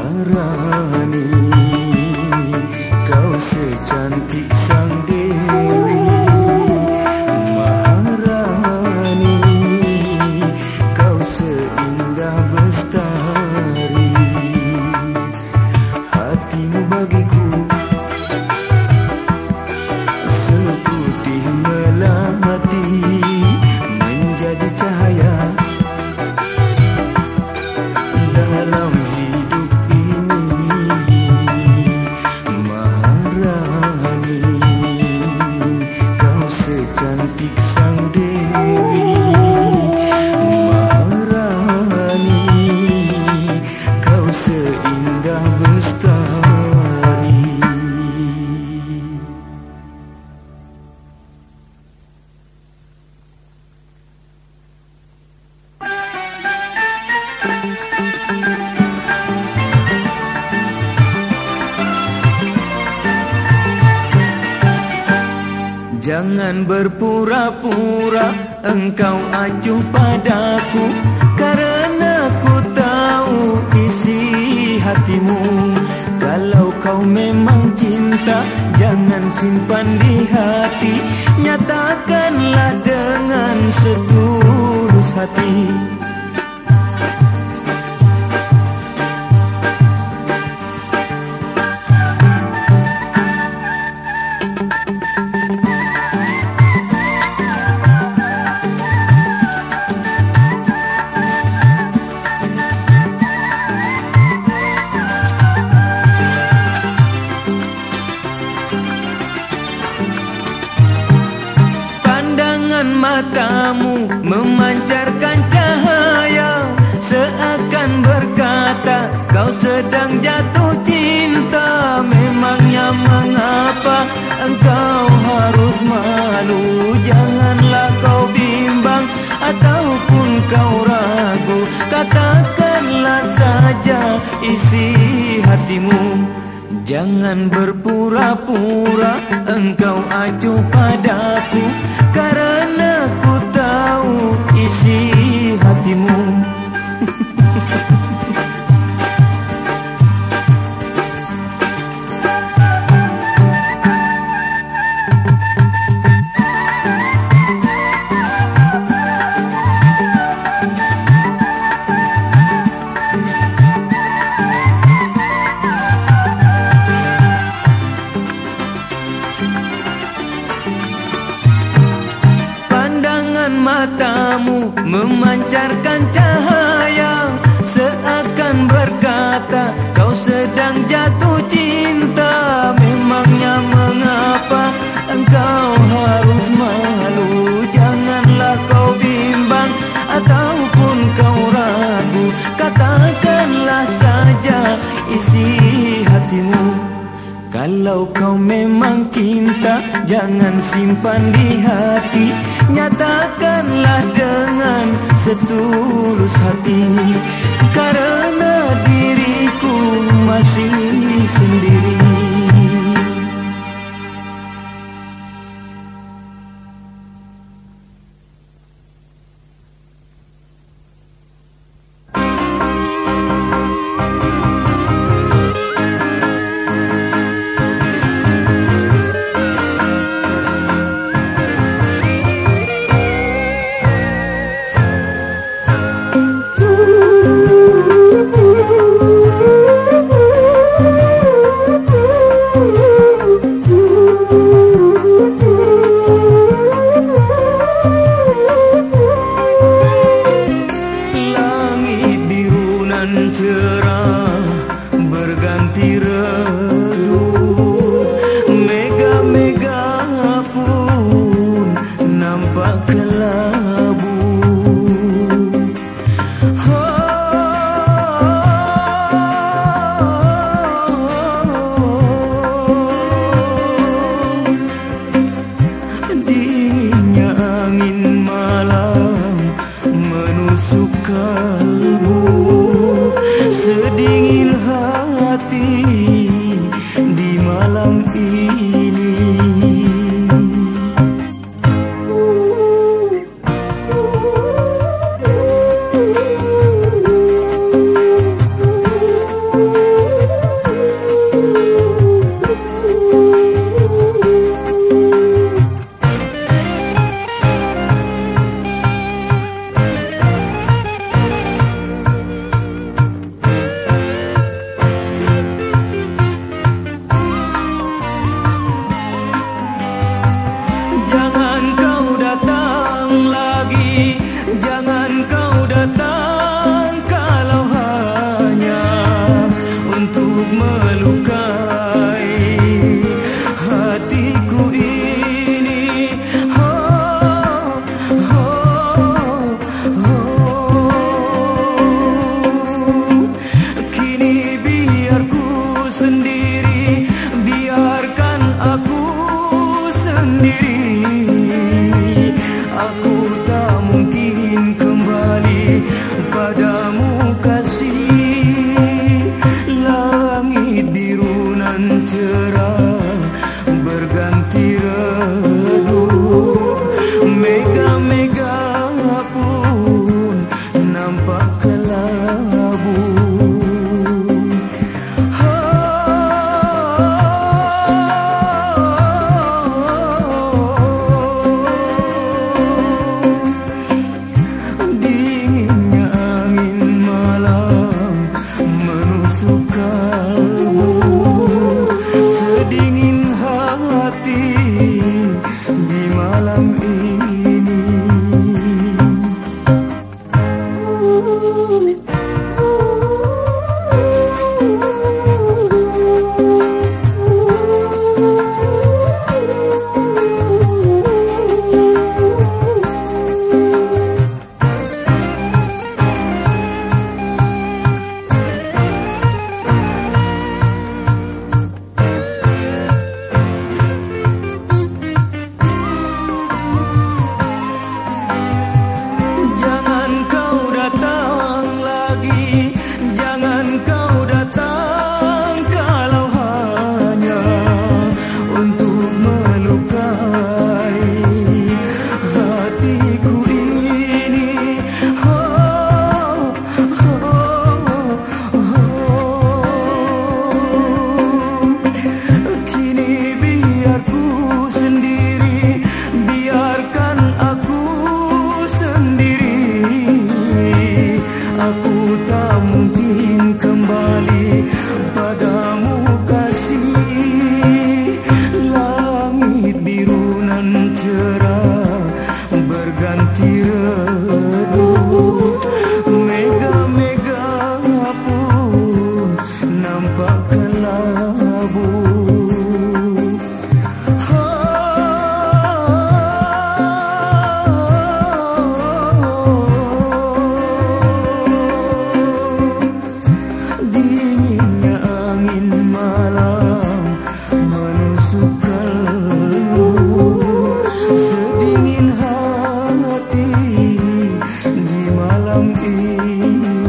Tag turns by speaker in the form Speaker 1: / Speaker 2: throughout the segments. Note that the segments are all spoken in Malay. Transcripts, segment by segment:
Speaker 1: Maharani, kau secantik sang dewi. Maharani, kau seindah bestari. Hatimu bagiku seputih melati, menjadi cahaya dalam hidup ini. Maharani, kau secantik sang dewi. Maharani, kau seindah bestari. Jangan berpura-pura engkau acuh padaku, karena ku tahu isi hatimu. Kalau kau memang cinta, jangan simpan di hati, nyatakanlah dengan setulus hati. Matamu memancarkan cahaya, seakan berkata kau sedang jatuh cinta. Memangnya mengapa engkau harus malu? Janganlah kau bimbang ataupun kau ragu, katakanlah saja isi hatimu. Jangan berpura-pura engkau acuh padaku, karena ku tahu isi hatimu. Matamu memancarkan cahaya, seakan berkata kau sedang jatuh cinta. Memangnya mengapa engkau harus malu? Janganlah kau bimbang ataupun kau ragu, katakanlah saja isi hatimu. Kalau kau memang cinta, jangan simpan di hati, nyatakanlah dengan setulus hati. Karena diriku masih sendiri. melukai hatiku ini. Oh, oh, oh. Kini biar ku sendiri, biarkan aku sendiri. Aku tak mungkin kembali padamu kasih. Langit biru nan cerah berganti redup, mega-mega pun nampak kelabu. Dinginnya angin malam menusuk kalbu, sedingin hati di malam ini. Aku tak mungkin kembali padamu kasih. Langit biru nan cerah berganti redup, mega-mega pun nampak kelabu. Dinginnya angin malam menusuk kalbu, sedingin hati di malam ini.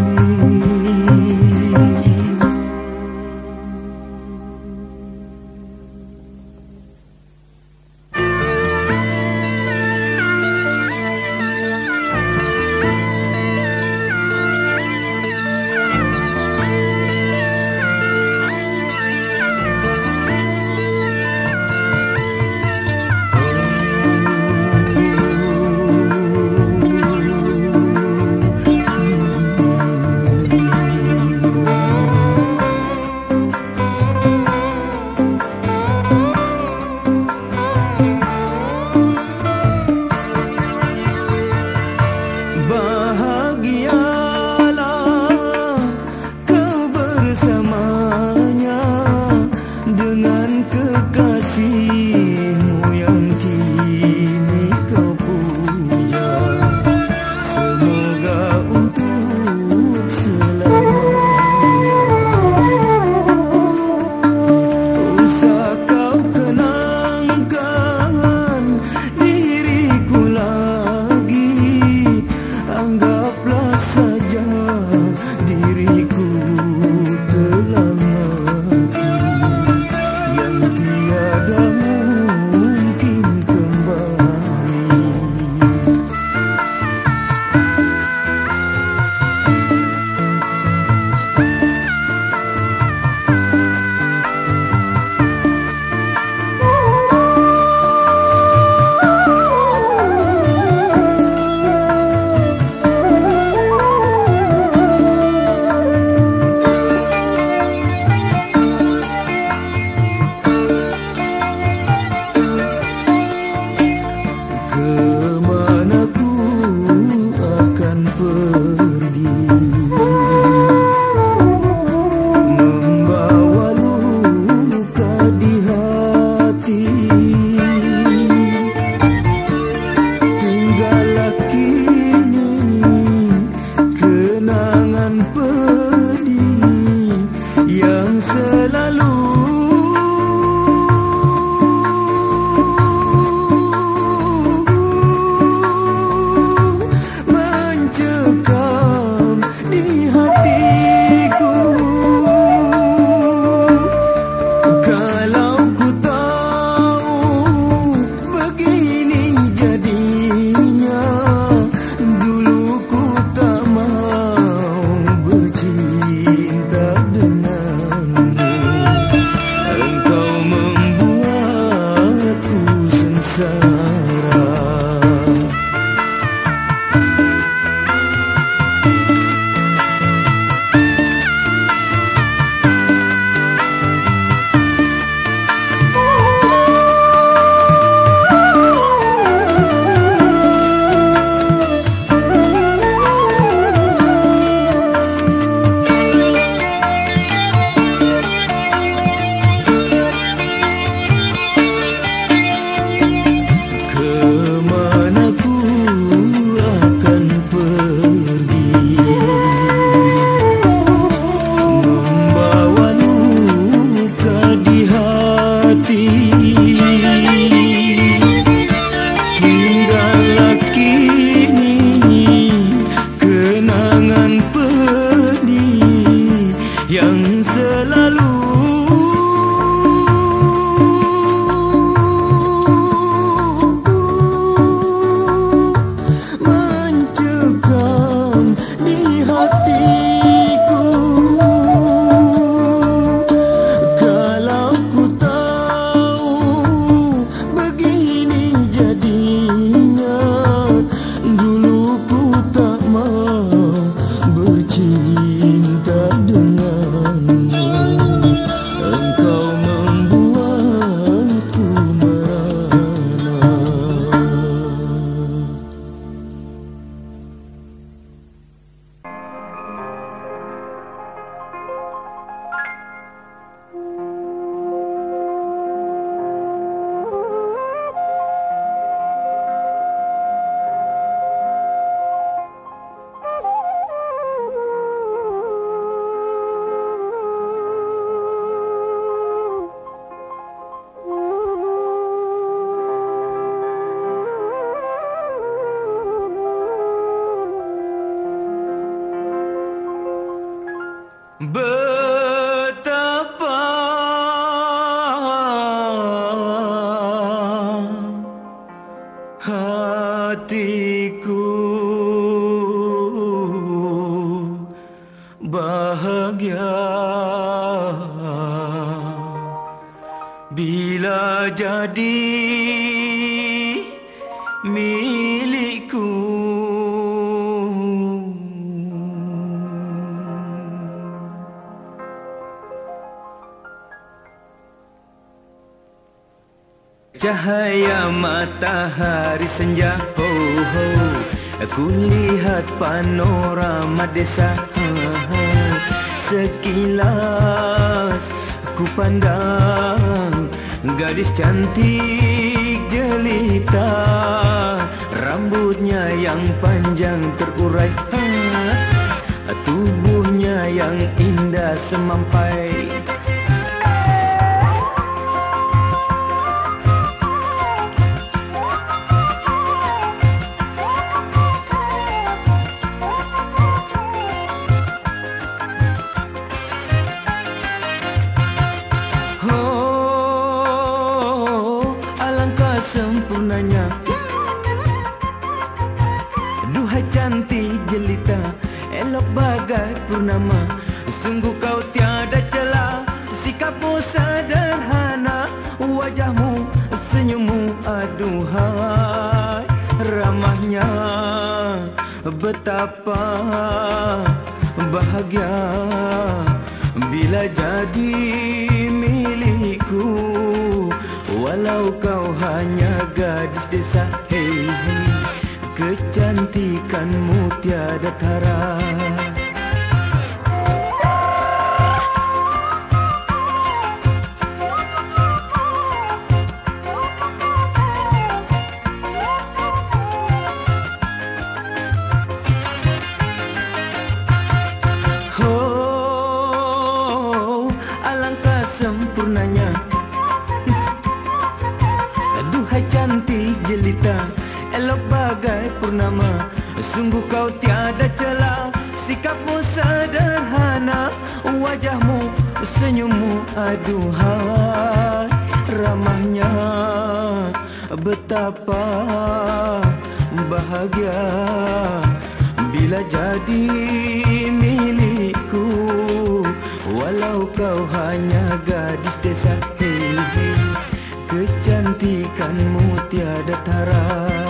Speaker 1: bila jadi milikku. Cahaya matahari senja, ho ho, aku lihat panorama desa. Sekilas ku pandang gadis cantik jelita, rambutnya yang panjang terurai, tubuhnya yang indah semampai. Sempurnanya, duhai cantik jelita, elok bagai purnama. Sungguh kau tiada celah, sikapmu sederhana, wajahmu, senyummu, aduhai ramahnya. Betapa bahagia bila jadi milikku. Walau kau hanya gadis desa, hei, hei, kecantikanmu tiada tara. Oh, alangkah sempurnanya, duhai cantik jelita, elok bagai purnama. Sungguh kau tiada celah, sikapmu sederhana, wajahmu, senyummu, aduhai ramahnya. Betapa bahagia bila jadi milikku. Walau kau hanya gadis desa, hei, hei, kecantikanmu tiada tara.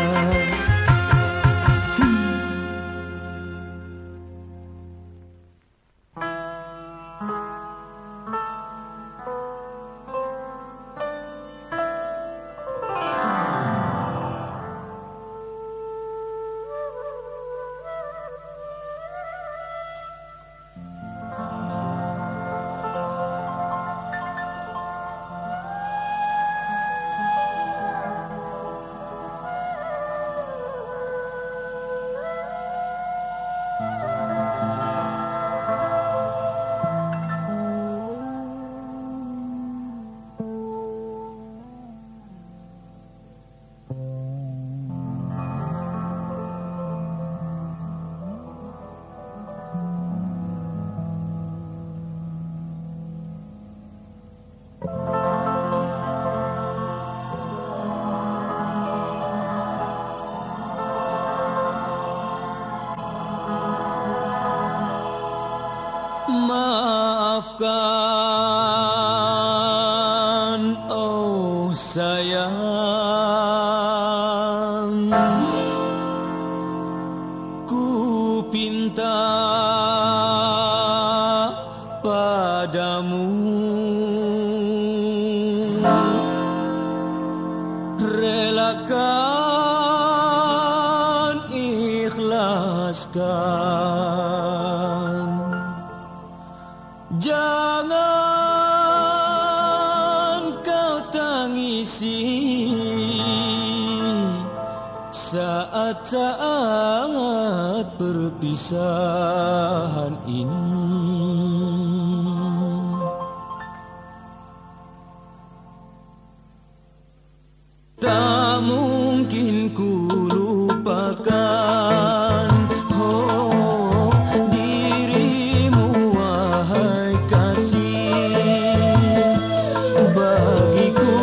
Speaker 1: Maafkan, oh sayang, ku pinta padamu, relakan, ikhlaskan. Jangan kau tangisi saat-saat perpisahan ini. Tak mungkin ku lupakan, oh, dirimu wahai kasih bagiku.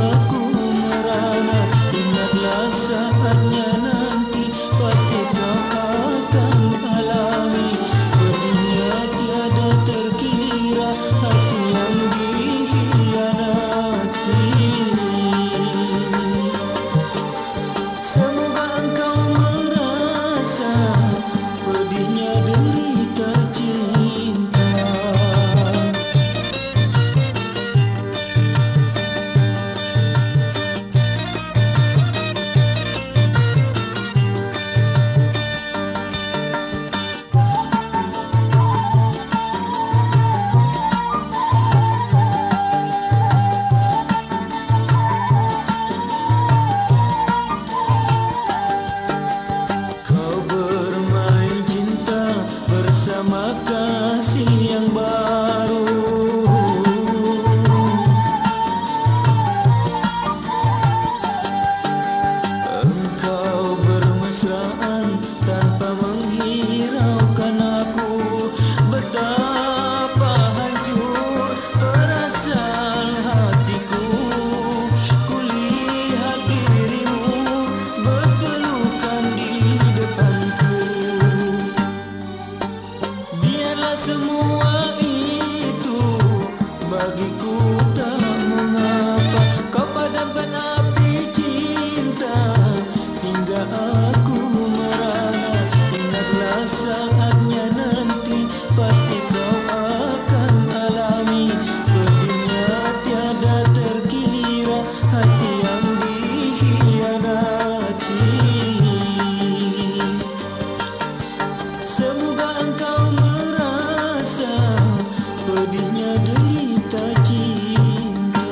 Speaker 1: aku merana. Ingatlah saatnya nanti pasti kau akan alami. Pedihnya tiada terkira hati yang dikhianati. Semoga engkau merasa pedihnya derita cinta. Kau bermain cinta bersama kasih yang baru. Engkau bermesraan tanpa menghiraukan aku. Betapa hancur perasaan hatiku. Kulihat dirimu berpelukan di depanku. Biarlah semua itu bagiku tak mengapa. Kau padamkan api cinta hingga aku merana. Ingatlah saatnya nanti pasti kau akan alami. Pedihnya tiada terkira hati yang dikhianati. Semoga engkau merasa pedihnya derita cinta.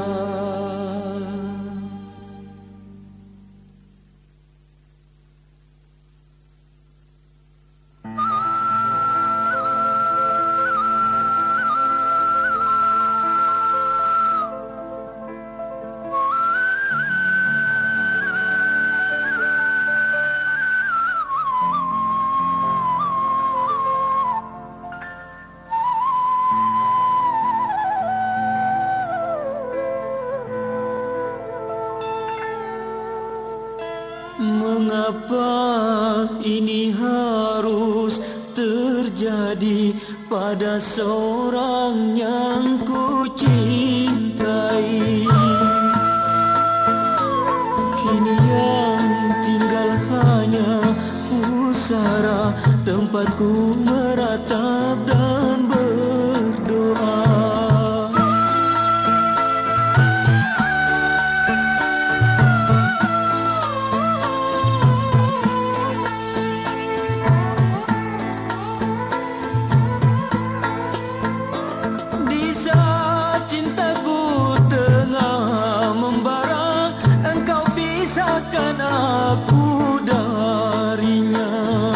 Speaker 1: Mengapa ini harus terjadi pada seorang yang ku cintai? Kini yang tinggal hanya pusara tempatku meratap dan berdoa. Di saat cintaku tengah membara, engkau pisahkan aku darinya.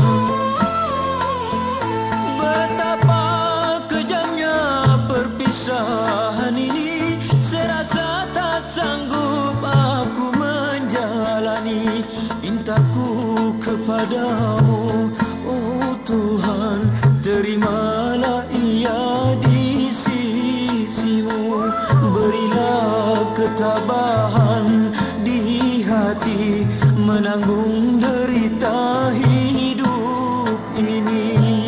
Speaker 1: Betapa kejamnya perpisahan ini, serasa tak sanggup aku menjalani. Mintaku kepadamu, oh Tuhan, terimalah ia di sisimu. Berilah ketabahan di hati menanggung derita hidup ini.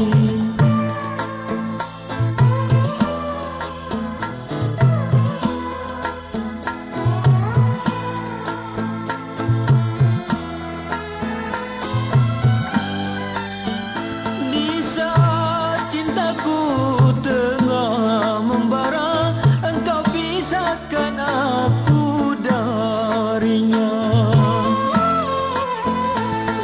Speaker 1: Di saat cintaku tengah membara, engkau pisahkan aku darinya.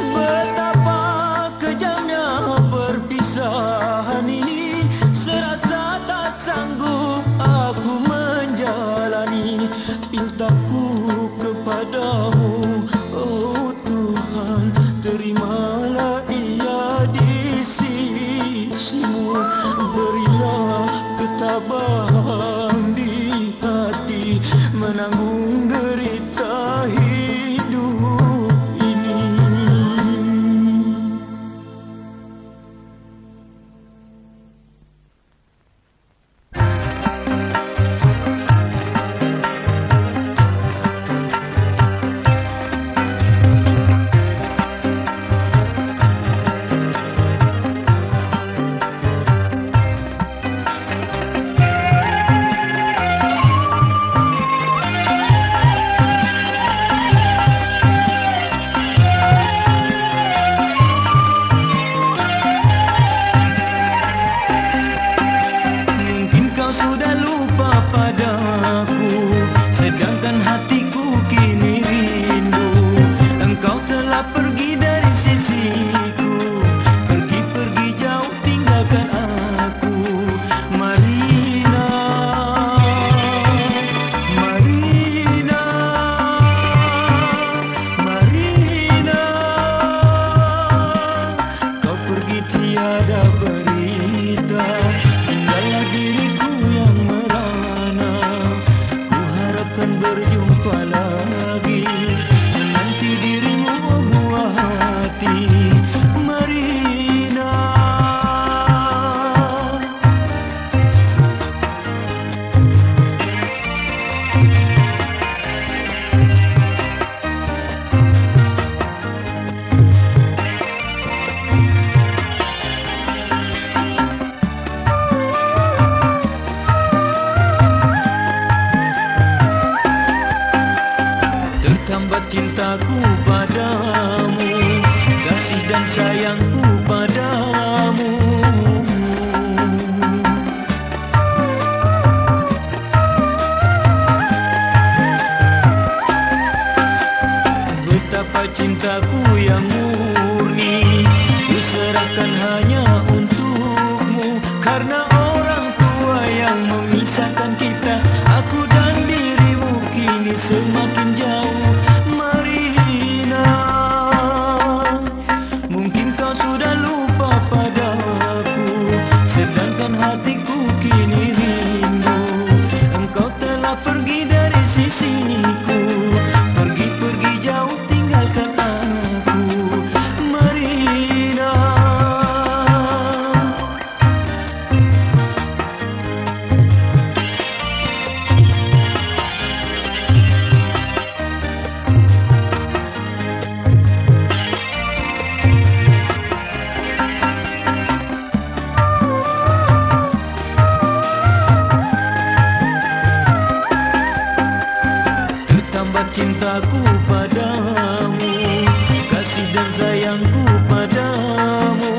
Speaker 1: lagi menanti dirimu, oh buah hati Marina. Tertambat cintaku padamu, kasih dan sayangku padamu. Betapa cintaku yang murni, ku serahkan hanya untukmu. Karena orang tua yang memisahkan kita, aku dan dirimu kini semakin jauh. Marina, mungkin kau sudah lupa padaku, sedangkan hatiku kini rindu. Engkau telah pergi dari sisiku, pergi jauh tinggalkan aku, Marina. Tertambat cintaku padamu, kasih dan sayangku padamu.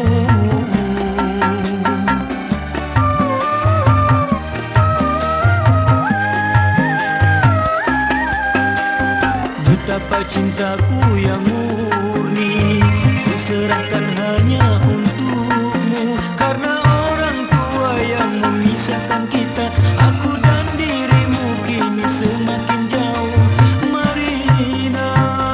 Speaker 1: Betapa cintaku yang murni, ku serahkan hanya untukmu. Karena orang tua yang memisahkan kita, aku dan dirimu kini semakin jauh. Marina,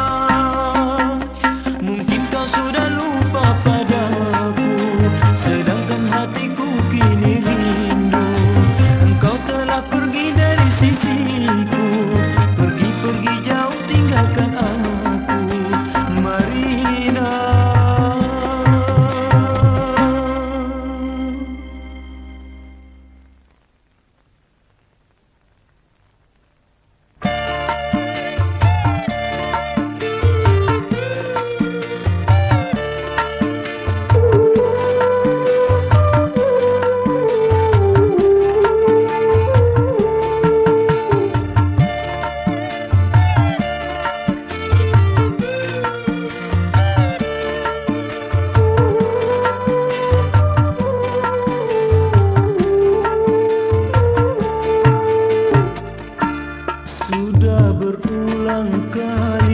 Speaker 1: mungkin kau sudah lupa padaku, sedangkan hatiku kini rindu. Engkau telah pergi dari sisiku, pergi jauh tinggalkan aku, Marina. Sudah berulang kali